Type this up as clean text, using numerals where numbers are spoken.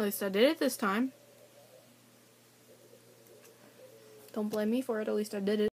least I did it this time. Don't blame me for it, at least I did it.